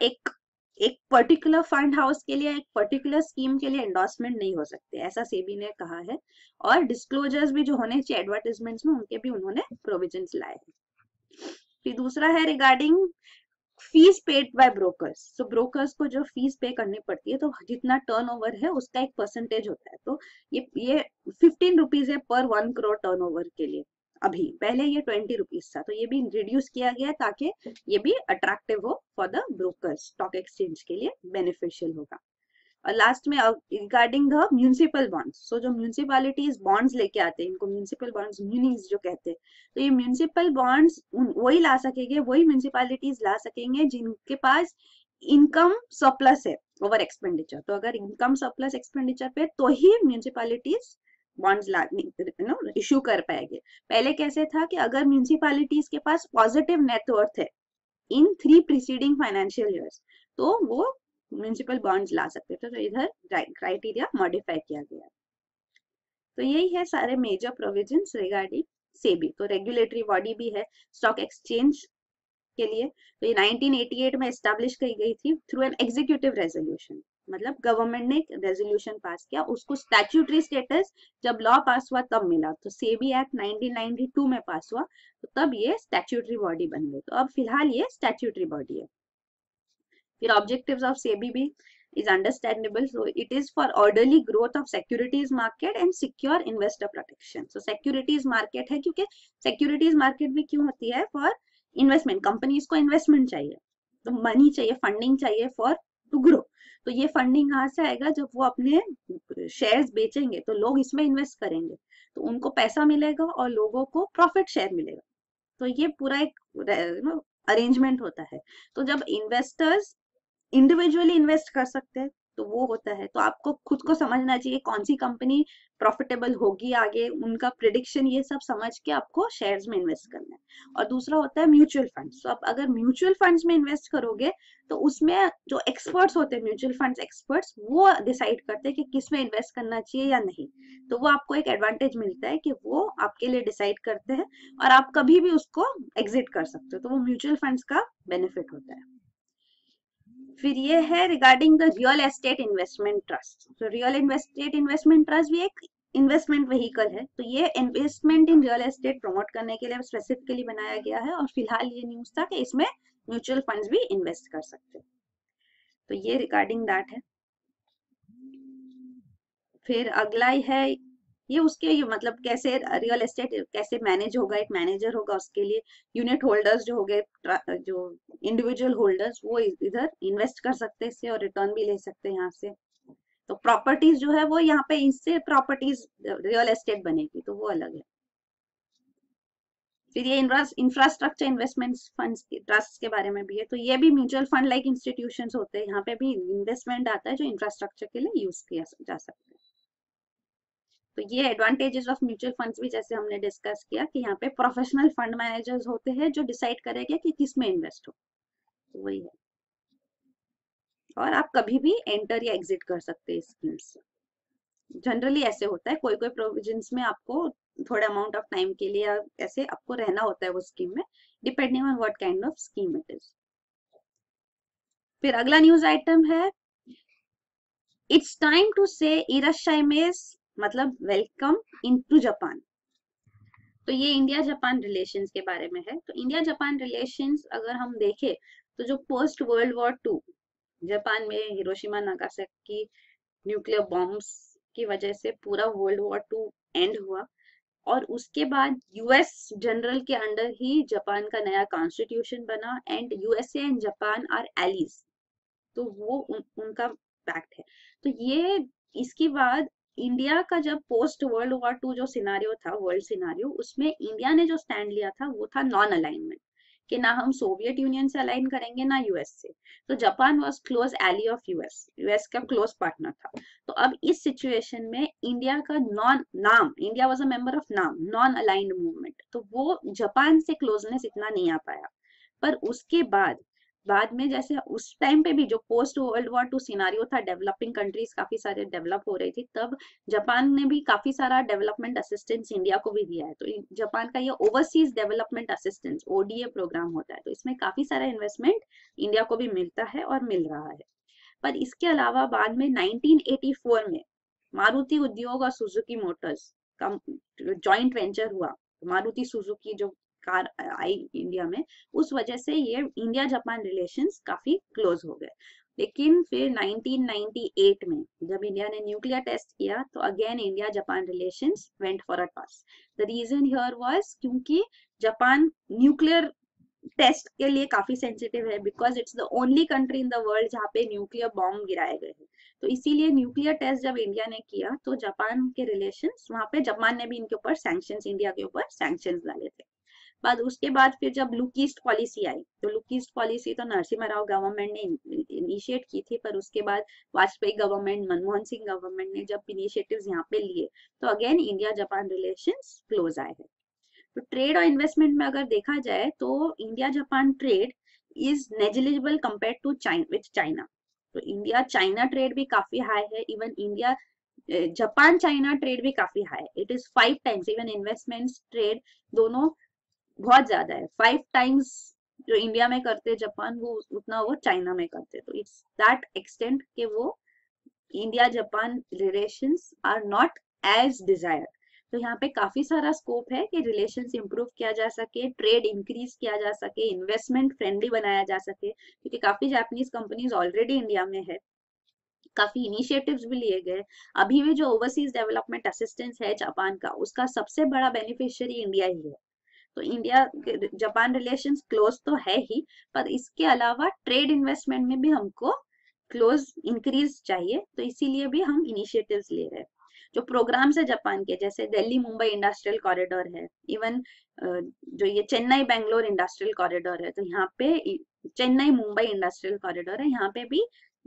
एक पर्टिकुलर फंड हाउस के लिए, एक पर्टिकुलर स्कीम के लिए एंडोर्समेंट नहीं हो सकते, ऐसा सेबी ने कहा है। और डिस्क्लोजर्स भी जो होने चाहिए एडवर्टाइजमेंट्स में, उनके भी उन्होंने प्रोविजंस लाए हैं। फिर दूसरा है regarding fees paid by brokers. तो ब्रोकर्स को जो फीस पे करनी पड़ती है, तो जितना टर्नओवर है उसका एक परसेंटेज होता है। तो ये 15 रुपीज है पर 1 करोड़ टर्नओवर के लिए। अभी पहले ये 20 रुपीज था, तो ये भी रिड्यूस किया गया ताकि ये भी अट्रैक्टिव हो for the brokers, stock exchange के लिए बेनिफिशियल होगा। और लास्ट में regarding the municipal bonds. So जो म्यूनिसिपैलिटीज बॉन्ड्स लेके आते हैं, इनको म्यूनिसिपल बॉन्ड्स म्यूनिस जो कहते हैं, तो ये म्यूनिसिपल बॉन्ड्स वही ला सकेंगे, वही म्यूनिसिपैलिटीज ला सकेंगे जिनके पास इनकम सरप्लस है ओवर एक्सपेंडिचर। तो अगर इनकम सरप्लस एक्सपेंडिचर पे तो ही म्यूनिसिपैलिटीज बॉन्ड्स इश्यू कर पाएंगे। पहले कैसे था कि अगर म्यूनिसिपैलिटीज के पास पॉजिटिव नेटवर्थ है इन 3 प्रीसीडिंग फाइनेंशियल ईयर्स, तो वो म्यूनिसिपल बॉन्ड्स ला सकते थे। तो इधर क्राइटेरिया मॉडिफाई किया गया। तो यही है सारे मेजर प्रोविजंस रिगार्डिंग सेबी। तो रेगुलेटरी बॉडी भी है स्टॉक एक्सचेंज के लिए। तो ये 1988 में एस्टैब्लिश की गई थी थ्रू एन एग्जीक्यूटिव रेजोल्यूशन, मतलब गवर्नमेंट ने एक रेजोल्यूशन पास किया, उसको स्टैट्यूटरी स्टेटस जब लॉ पास हुआ तब मिला। तो सेबी एक्ट 1992 में पास हुआ, तो तब ये स्टैट्यूटरी बॉडी बन गई। तो अब फिलहाल ये स्टैट्यूटरी बॉडी है। फिर ऑब्जेक्टिव्स ऑफ सेबी भी is understandable. So it is for orderly growth of securities market and secure investor protection. So securities market है क्योंकि securities market भी क्यों होती है, for investment, कंपनीज को इन्वेस्टमेंट चाहिए, तो मनी चाहिए, फंडिंग चाहिए फॉर टू ग्रो। तो ये फंडिंग कहाँ से आएगा, जब वो अपने शेयर्स बेचेंगे तो लोग इसमें इन्वेस्ट करेंगे, तो उनको पैसा मिलेगा और लोगों को प्रॉफिट शेयर मिलेगा। तो ये पूरा एक अरेंजमेंट होता है। तो जब इन्वेस्टर्स इंडिविजुअली इन्वेस्ट कर सकते हैं तो वो होता है। तो आपको खुद को समझना चाहिए कौन सी कंपनी प्रॉफिटेबल होगी आगे, उनका प्रिडिक्शन, ये सब समझ के आपको शेयर्स में इन्वेस्ट करना है। और दूसरा होता है म्यूचुअल फंड्स। तो आप अगर म्यूचुअल फंड्स में इन्वेस्ट करोगे तो उसमें जो एक्सपर्ट्स होते हैं, म्यूचुअल फंड्स एक्सपर्ट्स, वो डिसाइड करते हैं कि किस में इन्वेस्ट करना चाहिए या नहीं। तो वो आपको एक एडवांटेज मिलता है कि वो आपके लिए डिसाइड करते हैं और आप कभी भी उसको एग्जिट कर सकते हो। तो वो म्यूचुअल फंड्स का बेनिफिट होता है। फिर ये है regarding the real estate investment trust. तो रियल एस्टेट इन्वेस्टमेंट ट्रस्ट भी एक इन्वेस्टमेंट व्हीकल है। तो ये investment in real estate promote करने के लिए स्पेसिफिकली बनाया गया है, और फिलहाल ये न्यूज था कि इसमें म्यूचुअल फंड्स भी इन्वेस्ट कर सकते हैं। तो ये रिगार्डिंग दैट है। फिर अगला ही है ये उसके मतलब कैसे रियल एस्टेट कैसे मैनेज होगा, एक मैनेजर होगा उसके लिए। यूनिट होल्डर्स जो हो गए, जो इंडिविजुअल होल्डर्स, वो इधर इन्वेस्ट कर सकते हैं इससे और रिटर्न भी ले सकते हैं यहाँ से। तो प्रॉपर्टीज जो है वो यहाँ पे इससे प्रॉपर्टीज रियल एस्टेट बनेगी, तो वो अलग है। फिर ये इंफ्रास्ट्रक्चर इन्वेस्टमेंट्स फंड्स ट्रस्ट के बारे में भी है, तो ये भी म्यूचुअल फंड लाइक इंस्टीट्यूशंस होते हैं, यहाँ पे भी इन्वेस्टमेंट आता है जो इंफ्रास्ट्रक्चर के लिए यूज किया जा सकता है। तो ये एडवांटेजेस ऑफ म्यूचुअल फंड्स भी जैसे हमने डिस्कस किया कि यहाँ पे प्रोफेशनल फंड मैनेजर्स होते हैं जो डिसाइड करेंगे कि किस में इन्वेस्ट हो, तो वही है। और आप कभी भी एंटर या एग्जिट कर सकते हैं स्कीम्स, जनरली ऐसे होता है, कोई कोई प्रोविजंस में आपको थोड़ा अमाउंट ऑफ टाइम के लिए ऐसे आपको रहना होता है वो स्कीम में, depending on what kind of scheme it is. फिर अगला न्यूज आइटम है, इट्स टाइम टू से इराशाइमेस, मतलब वेलकम इनटू जापान। तो ये इंडिया जापान रिलेशंस के बारे में है। तो इंडिया जापान रिलेशंस अगर हम देखें तो जो पोस्ट वर्ल्ड वॉर 2 जापान में हिरोशिमा नागासाकी न्यूक्लियर बॉम्ब्स की वजह से पूरा वर्ल्ड वॉर 2 एंड हुआ, और उसके बाद यूएस जनरल के अंडर ही जापान का नया कॉन्स्टिट्यूशन बना, and USA and Japan are allies, तो वो उनका पैक्ट है। तो ये इसके बाद इंडिया का जब पोस्ट वर्ल्ड वॉर 2 जो सिनारियो था, वर्ल्ड सिनारियो, उसमें इंडिया ने जो स्टैंड लिया था वो था नॉन अलाइनमेंट, कि ना हम सोवियत यूनियन से अलाइन करेंगे ना यूएस से। तो Japan was close ally of US, US का क्लोज पार्टनर था। तो अब इस सिचुएशन में इंडिया का India was a member of non aligned movement, तो वो जापान से क्लोजनेस इतना नहीं आ पाया। पर उसके बाद में जैसे उस टाइम पे भी जो पोस्ट वर्ल्ड वॉर 2 सिनारियो था, डेवलपिंग कंट्रीज काफी सारे डेवलप हो रही थी, तब जापान ने भी काफी सारा डेवलपमेंट असिस्टेंस इंडिया को भी दिया है। तो जापान का ये overseas development assistance ODA program होता है, तो इसमें काफी सारा इन्वेस्टमेंट इंडिया को भी मिलता है और मिल रहा है। पर इसके अलावा बाद में 1984 में मारुति उद्योग और सुजुकी मोटर्स का जॉइंट वेंचर हुआ, मारुति सुजुकी जो कार आई इंडिया में, उस वजह से ये इंडिया जापान रिलेशंस काफी क्लोज हो गए। लेकिन फिर 1998 में जब इंडिया ने न्यूक्लियर टेस्ट किया तो again India Japan relations went for a toss. The reason here was क्योंकि जापान न्यूक्लियर टेस्ट के लिए काफी सेंसिटिव है, because it's the only country in the world जहाँ पे न्यूक्लियर बॉम्ब गिराए गए हैं। तो इसीलिए न्यूक्लियर टेस्ट जब इंडिया ने किया तो जापान के रिलेशंस, वहां पे जापान ने भी इनके ऊपर सैंक्शंस, इंडिया के ऊपर सैंक्शंस डाले थे। उसके बाद फिर जब लुक ईस्ट पॉलिसी आई, तो लुक ईस्ट पॉलिसी तो नरसिम्हा राव गवर्नमेंट ने इनिशिएट की थी, पर उसके बाद वाजपेयी गवर्नमेंट, मनमोहन सिंह गवर्नमेंट ने जब इनिशिएटिव्स यहाँ पे लिए तो again India Japan relations close आए हैं। तो ट्रेड और इन्वेस्टमेंट में अगर देखा जाए तो India Japan trade is negligible compare to China. तो इंडिया चाइना ट्रेड भी काफी हाई है, even India Japan China trade भी काफी हाई है, it is 5 times, even investments trade दोनों बहुत ज्यादा है, 5 टाइम्स जो इंडिया में करते जापान वो उतना वो चाइना में करते। तो इट्स दैट एक्सटेंट कि वो India Japan relations are not as desired. तो यहाँ पे काफी सारा स्कोप है कि रिलेशंस इंप्रूव किया जा सके, ट्रेड इंक्रीज किया जा सके, इन्वेस्टमेंट फ्रेंडली बनाया जा सके, क्योंकि काफी जापानीज कंपनीज ऑलरेडी इंडिया में है, काफी इनिशिएटिव्स भी लिए गए। अभी भी जो ओवरसीज डेवलपमेंट असिस्टेंस है जापान का, उसका सबसे बड़ा बेनिफिशियरी इंडिया ही है। तो इंडिया जापान रिलेशंस क्लोज तो है ही, पर इसके अलावा ट्रेड इन्वेस्टमेंट में भी हमको क्लोज इंक्रीज चाहिए, तो इसीलिए भी हम इनिशिएटिव्स ले रहे हैं। जो प्रोग्राम्स है जापान के, जैसे दिल्ली मुंबई इंडस्ट्रियल कॉरिडोर है, इवन जो ये चेन्नई बेंगलोर इंडस्ट्रियल कॉरिडोर है, तो यहाँ पे चेन्नई मुंबई इंडस्ट्रियल कॉरिडोर है, यहाँ पे भी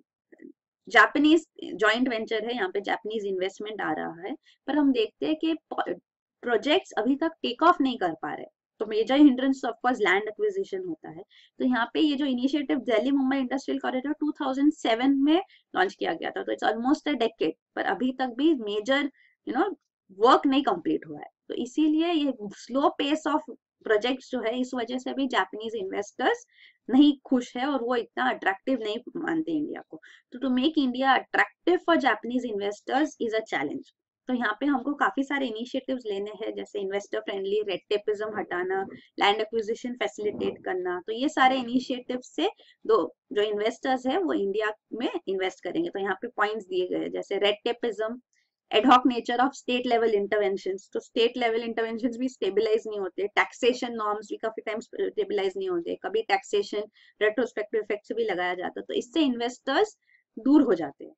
जापानीज जॉइंट वेंचर है, यहाँ पे जापानीज इन्वेस्टमेंट आ रहा है। पर हम देखते हैं कि प्रोजेक्ट्स अभी तक टेक ऑफ नहीं कर पा रहे, तो major hindrance of course land acquisition होता है। तो यहाँ पे ये जो initiative Delhi Mumbai industrial corridor 2007 में लॉन्च किया गया था, तो इट्स ऑलमोस्ट अ डेकेड, पर अभी तक भी मेजर वर्क नहीं कंप्लीट हुआ है। तो इसीलिए ये स्लो पेस ऑफ प्रोजेक्ट्स जो है, इस वजह से भी जापानीज इन्वेस्टर्स नहीं खुश है और वो इतना अट्रैक्टिव नहीं मानते इंडिया को। तो to make India attractive for Japanese investors is a challenge. तो यहाँ पे हमको काफी सारे इनिशिएटिव्स लेने हैं, जैसे इन्वेस्टर फ्रेंडली, रेड टेपिज्म हटाना, लैंड एक्विजिशन फैसिलिटेट करना। तो ये सारे इनिशिएटिव से जो इन्वेस्टर्स है वो इंडिया में इन्वेस्ट करेंगे। तो यहाँ पे पॉइंट्स दिए गए, जैसे red tapism, ad hoc nature of state level interventions, तो स्टेट लेवल इंटरवेंशंस भी स्टेबलाइज नहीं होते, टैक्सेशन नॉर्म्स भी काफी टाइम स्टेबलाइज नहीं होते, कभी टैक्सेशन रेट्रोस्पेक्टिव इफेक्ट भी लगाया जाता है, तो इससे इन्वेस्टर्स दूर हो जाते हैं।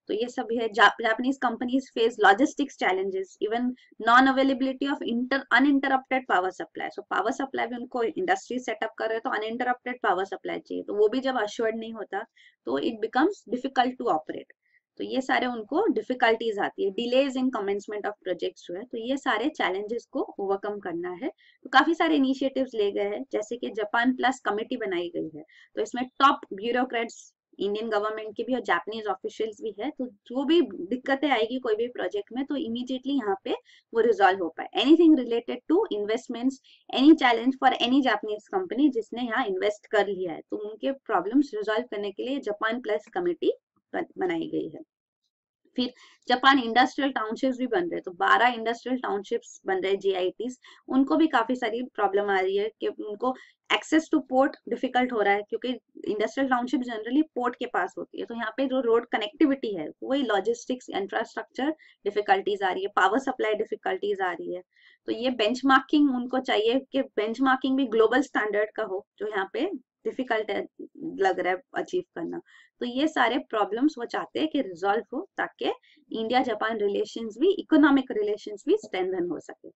तो ये सब है। Japanese companies face logistics challenges, even non availability of uninterrupted power supply. So power supply भी उनको इंडस्ट्री सेटअप कर रहे हैं तो अनइंटरप्टेड पावर सप्लाई चाहिए, तो वो भी जब अश्योर्ड नहीं होता तो it becomes difficult to operate. तो ये सारे उनको डिफिकल्टीज आती है, delays in commencement of projects जो है, तो ये सारे चैलेंजेस को ओवरकम करना है। तो काफी सारे इनिशिएटिव्स ले गए हैं, जैसे कि जापान प्लस कमिटी बनाई गई है, तो इसमें टॉप ब्यूरोक्रेट्स इंडियन गवर्नमेंट के भी और जापानीज ऑफिशियल्स भी है, तो जो भी दिक्कतें आएगी कोई भी प्रोजेक्ट में तो इमीडिएटली यहाँ पे वो रिजॉल्व हो पाए। Anything related to investments, any challenge for any Japanese company जिसने यहाँ इन्वेस्ट कर लिया है, तो उनके प्रॉब्लम्स रिजॉल्व करने के लिए जापान प्लस कमिटी बनाई गई है। फिर जापान इंडस्ट्रियल टाउनशिप्स भी बन रहे हैं, तो 12 इंडस्ट्रियल टाउनशिप्स बन रहे हैं जीआईटीज। उनको भी काफी सारी प्रॉब्लम आ रही है कि उनको एक्सेस टू पोर्ट डिफिकल्ट हो रहा है, क्योंकि इंडस्ट्रियल टाउनशिप जनरली पोर्ट के पास होती है, तो यहाँ पे जो रोड कनेक्टिविटी है वही लॉजिस्टिक्स इंफ्रास्ट्रक्चर डिफिकल्टीज आ रही है, पावर सप्लाई डिफिकल्टीज आ रही है। तो ये बेंचमार्किंग उनको चाहिए कि बेंचमार्किंग भी ग्लोबल स्टैंडर्ड का हो, जो यहाँ पे डिफिकल्ट है लग रहा है अचीव करना। तो ये सारे प्रॉब्लम्स वो चाहते हैं कि रिजॉल्व हो, ताकि इंडिया जापान रिलेशंस भी, इकोनॉमिक रिलेशंस भी स्ट्रेंथन हो सके।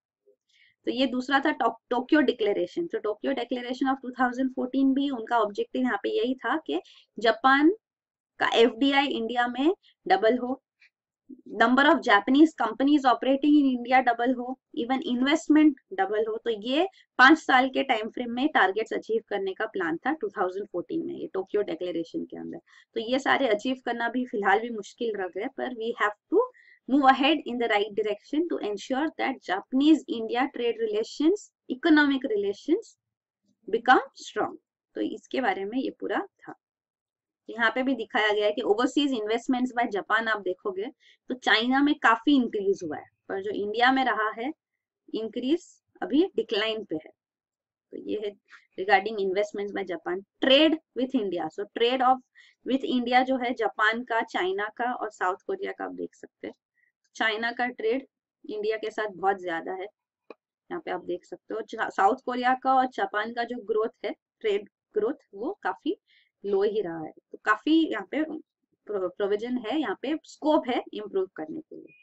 तो ये दूसरा था टोक्यो डिक्लेरेशन। तो टोक्यो डिक्लेरेशन ऑफ 2014 भी उनका ऑब्जेक्टिव यहाँ पे यही था कि जापान का एफडीआई इंडिया में डबल हो, number of Japanese companies operating in India double हो, इवन इन्वेस्टमेंट डबल हो। तो ये 5 साल के टाइम फ्रेम में टारगेट्स अचीव करने का प्लान था 2014 में, ये टोक्यो डिक्लेरेशन के अंदर। तो ये सारे अचीव करना भी फिलहाल भी मुश्किल लग रहा है, पर we have to move ahead in the right direction to ensure that Japanese India trade relations, economic relations become strong। तो इसके बारे में ये पूरा था। यहाँ पे भी दिखाया गया है कि ओवरसीज इन्वेस्टमेंट्स बाय जापान आप देखोगे तो चाइना में काफी इंक्रीज हुआ है, पर जो इंडिया में रहा है इंक्रीज अभी डिक्लाइन पे है। तो ये है regarding investments by Japan. Trade with India, so trade of with India जो है जापान का, चाइना का और साउथ कोरिया का, आप देख सकते हैं चाइना का ट्रेड इंडिया के साथ बहुत ज्यादा है, यहाँ पे आप देख सकते हो। साउथ कोरिया का और जापान का जो ग्रोथ है, ट्रेड ग्रोथ, वो काफी लो ही रहा है। तो काफी यहाँ पे प्रोविजन है, यहाँ पे स्कोप है इम्प्रूव करने के लिए।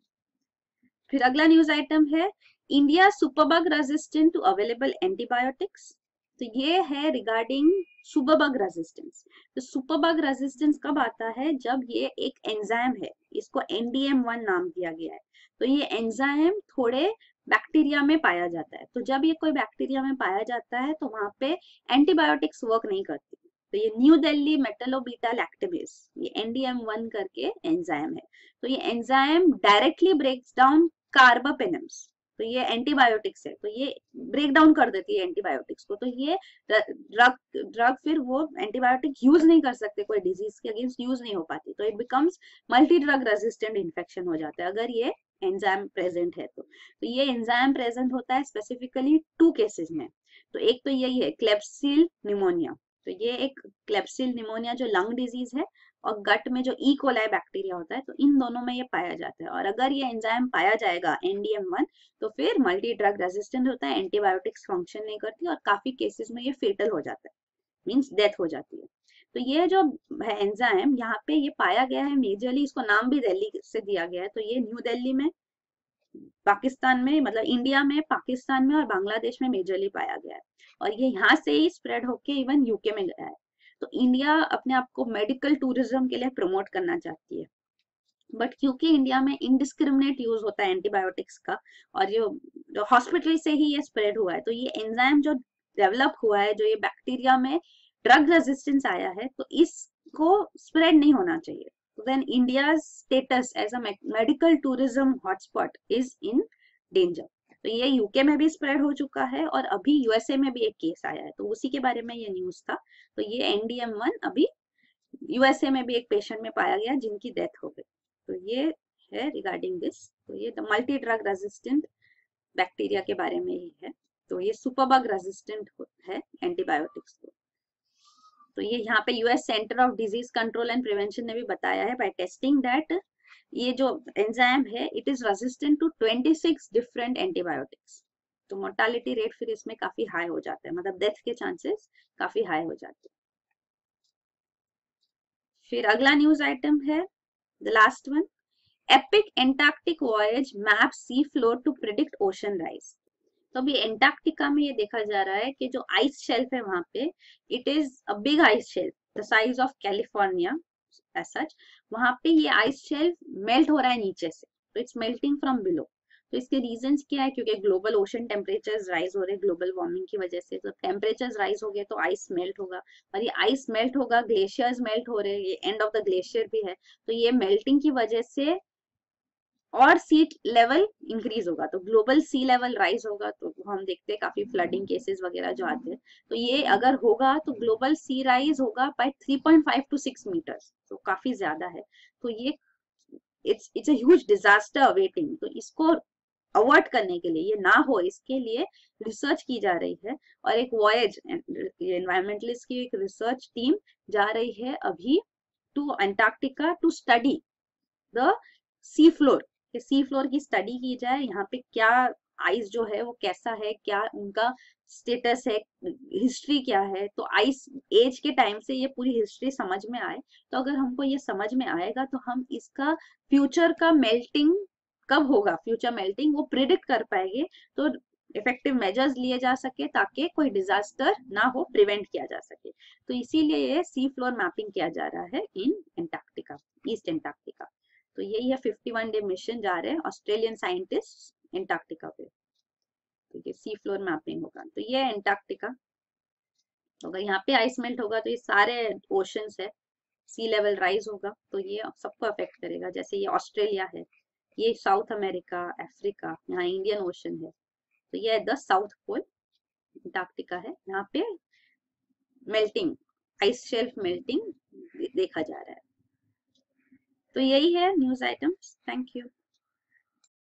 फिर अगला न्यूज आइटम है India superbug resistant to available antibiotics. तो ये है रिगार्डिंग सुपरबग रेजिस्टेंस। तो सुपरबग रेजिस्टेंस कब आता है, जब ये एक एंजाइम है, इसको NDM1 नाम दिया गया है। तो ये एंजाइम थोड़े बैक्टीरिया में पाया जाता है, तो जब ये कोई बैक्टीरिया में पाया जाता है तो वहां पे एंटीबायोटिक्स वर्क नहीं करती। तो ये न्यू दिल्ली मेटलोबीटा लैक्टेमेज, ये NDM1 करके एंजाइम है। तो ये enzyme directly breaks down carbapenems, तो ये एंटीबायोटिक्स है, तो ये ब्रेक डाउन कर देती है एंटीबायोटिक्स को। तो ये ड्रग फिर वो एंटीबायोटिक यूज नहीं कर सकते, कोई डिजीज के अगेंस्ट यूज नहीं हो पाती, तो it becomes multi drug resistant infection हो जाता है अगर ये एंजाइम प्रेजेंट है। तो ये एंजाइम प्रेजेंट होता है स्पेसिफिकली 2 केसेस में। तो एक तो यही है क्लेब्सिल निमोनिया, तो ये एक क्लेब्सिल निमोनिया जो लंग डिजीज है, और गट में जो ई कोलाई बैक्टीरिया होता है, तो इन दोनों में ये पाया जाता है। और अगर ये एंजाइम पाया जाएगा NDM1 तो फिर मल्टी ड्रग रेजिस्टेंट होता है, एंटीबायोटिक्स फंक्शन नहीं करती, और काफी केसेस में ये फेटल हो जाता है, मीन्स डेथ हो जाती है। तो ये जो है एंजाइम यहाँ पे ये पाया गया है मेजरली, इसको नाम भी दिल्ली से दिया गया है। तो ये न्यू दिल्ली में, पाकिस्तान में, मतलब इंडिया में, पाकिस्तान में और बांग्लादेश में मेजरली पाया गया है, और ये यहाँ से ही स्प्रेड होके इवन यूके में गया है। तो इंडिया अपने आप को मेडिकल टूरिज्म के लिए प्रमोट करना चाहती है, बट क्योंकि इंडिया में इनडिस्क्रिमिनेट यूज होता है एंटीबायोटिक्स का, और जो हॉस्पिटल से ही ये स्प्रेड हुआ है, तो ये एंजाइम जो डेवलप हुआ है, जो ये बैक्टीरिया में ड्रग रेजिस्टेंस आया है, तो इसको स्प्रेड नहीं होना चाहिए। तो then India status as a medical tourism hotspot is in danger. तो ये यूके में भी स्प्रेड हो चुका है, और अभी यूएसए में भी एक केस आया है, तो उसी के बारे में ये न्यूज था। तो ये NDM1 अभी यूएसए में भी एक पेशेंट में पाया गया जिनकी डेथ हो गई। तो ये है रिगार्डिंग दिस। तो ये मल्टी ड्रग रेजिस्टेंट बैक्टीरिया के बारे में ही है। तो ये सुपरबग रेजिस्टेंट है एंटीबायोटिक्स को। तो ये यहाँ पे US centre of disease control and prevention ने भी बताया है बाय टेस्टिंग दैट ये जो एंजाइम है it is resistant to 26 different antibiotics. तो मोर्टालिटी रेट फिर इसमें काफी हाई हो जाता है, मतलब डेथ के चांसेस काफी हाई हो जाते हैं। फिर अगला न्यूज आइटम है the last one, epic Antarctic voyage map sea floor to predict ocean rise. तो अभी एंटार्क्टिका में ये देखा जा रहा है कि जो आइस शेल्फ है वहां पे, it is a big ice shelf the size of California as such. वहां पे ये आइस शेल्फ मेल्ट हो रहा है नीचे से, तो इट्स मेल्टिंग फ्रॉम बिलो। तो इसके रीजंस क्या है, क्योंकि ग्लोबल ओशन टेम्परेचर्स राइज हो रहे हैं ग्लोबल वार्मिंग की वजह से, तो टेम्परेचर्स राइज हो गए तो आइस मेल्ट होगा, और ये आइस मेल्ट होगा, ग्लेशियर्स मेल्ट हो रहे हैं, ये एंड ऑफ द ग्लेशियर भी है, तो ये मेल्टिंग की वजह से और सी लेवल इंक्रीज होगा, तो ग्लोबल सी लेवल राइज होगा, तो हम देखते हैं काफी फ्लडिंग केसेस वगैरह जो आते हैं, तो ये अगर होगा तो ग्लोबल सी राइज होगा बाय 3.5 to 6 मीटर्स, तो काफी ज्यादा है। तो ये it's a huge disaster awaiting. तो इसको अवॉइड करने के लिए, ये ना हो इसके लिए रिसर्च की जा रही है, और एक वॉयज एनवायरमेंटलिस्ट की एक रिसर्च टीम जा रही है अभी to Antarctica to study the sea floor, sea floor की स्टडी की जाए, यहाँ पे क्या आइस जो है वो कैसा है, क्या उनका स्टेटस है, हिस्ट्री क्या है, तो आइस एज के टाइम से ये पूरी हिस्ट्री समझ में आए, तो अगर हमको ये समझ में आएगा तो हम इसका फ्यूचर का मेल्टिंग कब होगा, फ्यूचर मेल्टिंग वो प्रिडिक्ट कर पाएंगे, तो इफेक्टिव मेजर्स लिए जा सके ताकि कोई डिजास्टर ना हो, प्रिवेंट किया जा सके। तो इसीलिए ये सी फ्लोर मैपिंग किया जा रहा है इन एंटार्क्टिका, ईस्ट एंटार्क्टिका। तो यही है 51 डे मिशन जा रहे हैं ऑस्ट्रेलियन साइंटिस्ट एंटार्क्टिका पे, ठीक है, सी फ्लोर मैपिंग होगा। तो ये एंटार्क्टिका, अगर यहाँ पे आइस मेल्ट होगा तो ये सारे ओशंस है, सी लेवल राइज होगा, तो ये सबको अफेक्ट करेगा। जैसे ये ऑस्ट्रेलिया है, ये साउथ अमेरिका, अफ्रीका, यहाँ इंडियन ओशन है, तो ये द साउथ पोल एंटार्क्टिका है, यहाँ पे मेल्टिंग, आइस शेल्फ मेल्टिंग देखा जा रहा है। तो यही है न्यूज आइटम्स। Thank you.